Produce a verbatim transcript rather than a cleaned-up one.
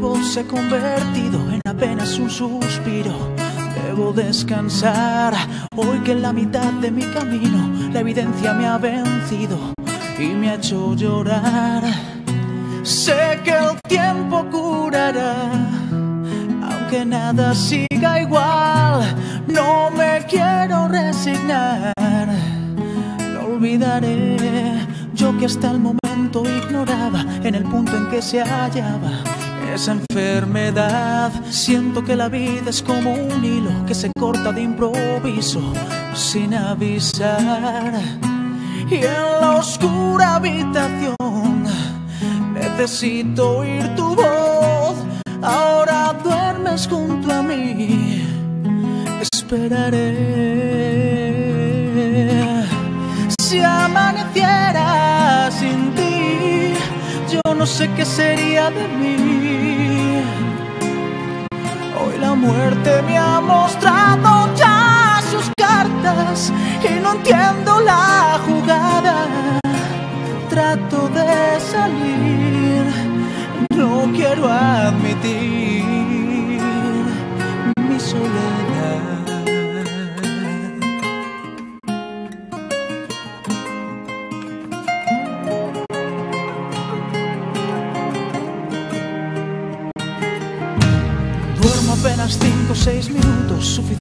vivo se ha convertido en apenas un suspiro. Debo descansar hoy que en la mitad de mi camino la evidencia me ha vencido y me ha hecho llorar. Sé que el tiempo curará, aunque nada siga igual. No me quiero resignar, no olvidaré yo que hasta el momento ignoraba en el punto en que se hallaba esa enfermedad. Siento que la vida es como un hilo que se corta de improviso sin avisar. Y en la oscura habitación necesito oír tu voz. Ahora duermes junto a mí, esperaré. Si amaneciera sin ti, yo no sé qué sería de mí. Hoy la muerte me ha mostrado ya sus cartas y no entiendo la jugada. Trato de salir, no quiero admitir mi soledad. Duermo apenas cinco o seis minutos, suficiente